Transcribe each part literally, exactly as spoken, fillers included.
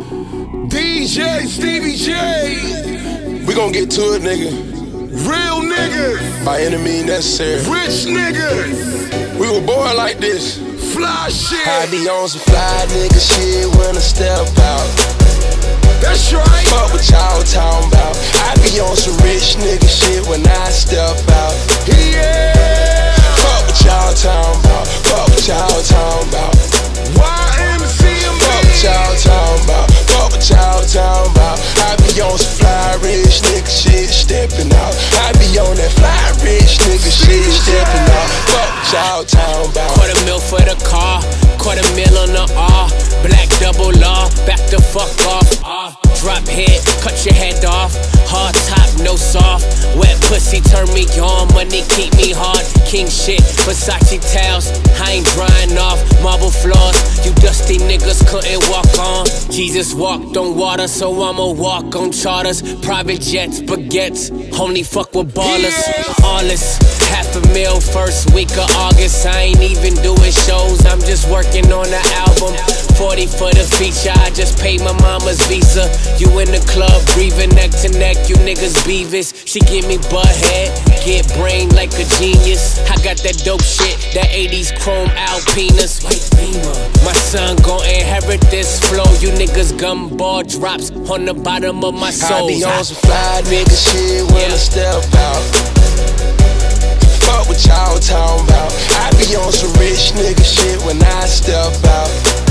D J Stevie J. We gon' get to it, nigga. Real niggas. By any means necessary. Rich niggas. We were born like this. Fly shit. I be on some fly nigga shit when I step out. That's right. Fuck what y'all talking about. I be on some rich nigga shit when I step out. Yeah. Fuck what y'all talking about. Fuck what y'all talking about. Y M C A. Fuck what y'all talking about. Fuck what y'all talking about. I be on some fly rich nigga shit stepping out. I be on that fly rich nigga shit stepping out. Fuck what y'all talking about. Quarter mil for the car, quarter mil on the R. Black double law, back the fuck off. off. Drop head, cut your head off. Hard top, no soft. Wet pussy turn me on, money keep me hard. King shit, Versace towels, I ain't drying off. Marble floors, you dusty niggas couldn't walk on. Jesus walked on water, so I'ma walk on charters. Private jets, baguettes, only fuck with ballers. All this, half a mil first week of August. I ain't even doing shows, I'm just working on the album. Forty for the feature, I just paid my mama's visa. You in the club, breathing neck to neck, you niggas beavis. She give me butt head, get brain like a genius. I got that dope shit, that eighties chrome Alpinas. My son gon' inherit this flow. You niggas gumball drops on the bottom of my soul. I be on some fly nigga shit when I step out. Fuck what y'all talking about. I be on some rich nigga shit when I step out.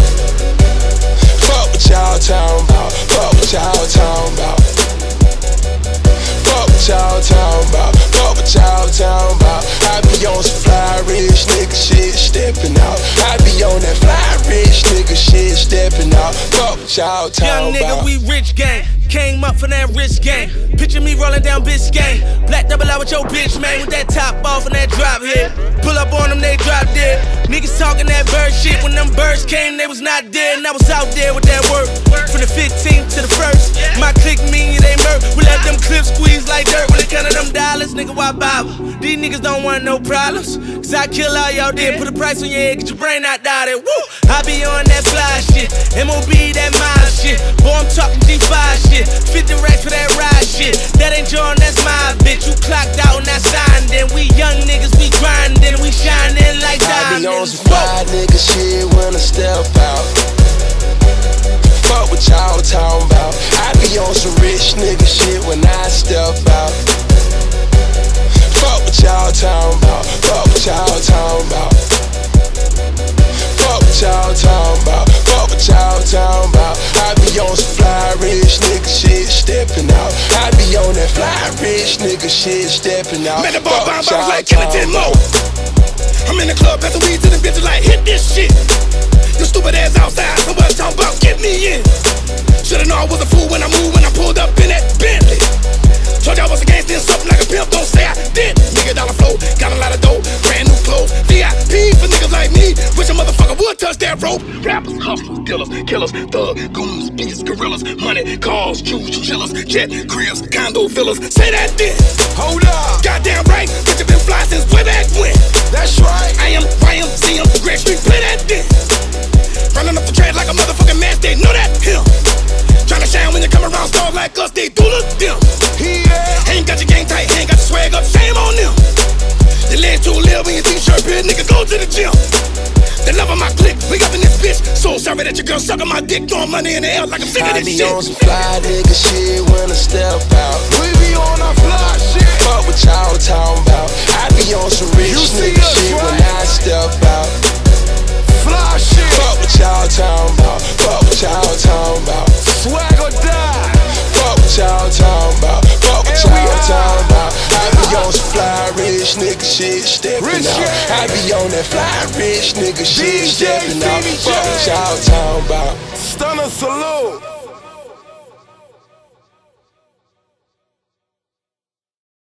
Fuck what y'all talking about. Fuck what y'all talking about. Fuck what y'all talking about. Fuck what y'all talking about. I be on some fly rich nigga shit stepping out. I be on that fly rich nigga shit stepping out. Fuck what y'all talking about. Young nigga, we rich gang. Came up for that rich gang. Picture me rolling down Biscayne. Black double out with your bitch, man. With that top off and that drop hit. Pull up on them, they drop dead. Niggas talking that bird shit. When them birds came, they was not dead. And I was out there with that work. From the fifteenth to the first. My clique mean they murk. We let them clips squeeze like dirt. When they count them dollars, nigga, why bother? These niggas don't want no problems. Cause I kill all y'all dead. Put a price on your head, get your brain out there. Woo! I be on that fly shit. M O B, that mob shit. Boy, I'm talking G five shit. fifty racks for that ride shit. That ain't John, that's my bitch. You clocked out and I signed. Then we young niggas, we grindin', we shining like diamonds. I be on some fly nigga shit when I step out. Fuck what y'all talking about. I be on some rich nigga shit when I step out. Fuck what y'all talking about. Fuck what y'all talking about. Fuck what y'all talking about. Fuck what y'all talking about. I be on some fly rich nigga shit stepping out. I be on that fly rich nigga shit stepping out. Man, the ball bounce like Kennedy Mo. I'm in the club, passing weed to the bitches like hit this shit. Your stupid ass outside, somebody talking about get me in. Shoulda known I was a fool when I moved, when I pulled up in that Bentley. Told y'all I was a gangster and something like a pimp, don't say I did. Nigga dollar flow, got a lot of dough, brand new clothes, V I P for niggas like me. Wish a motherfucker would touch that rope. Rappers, hustlers, dealers, killers, thug, goons, beasts, gorillas, money, cars, jewels, chillers, jet, cribs, condo villas. Say that then. Hold up. Goddamn right, bitch, you been fly since way back when. That's right. I am, I am, C M, Greg Street, play that then. Running up the track like a motherfucking match, they know that him. Tryna shine when you come around stars like us, they do look them. Yeah. Ain't got your game tight, ain't got your swag up, shame on them. Your legs too little when your t-shirt big, nigga, go to the gym. The love of my clique, we up in this bitch. So sorry that your girl sucking my dick, throwing money in the air like I'm sick of this shit. I be on some fly nigga shit when I step out. We be on our fly shit. Fuck what y'all talking about. I be on some rich nigga shit when I step out. Fly shit. Fuck what y'all talking about. Fuck what y'all talking about. Swag or die. Fuck what y'all talking about. Fuck what y'all talking about. I be on some fly rich nigga shit stepping Rich out. shit. I be on that fly rich nigga shit D J stepping out. Stevie J. Fuck what y'all talking about. Stunner salute.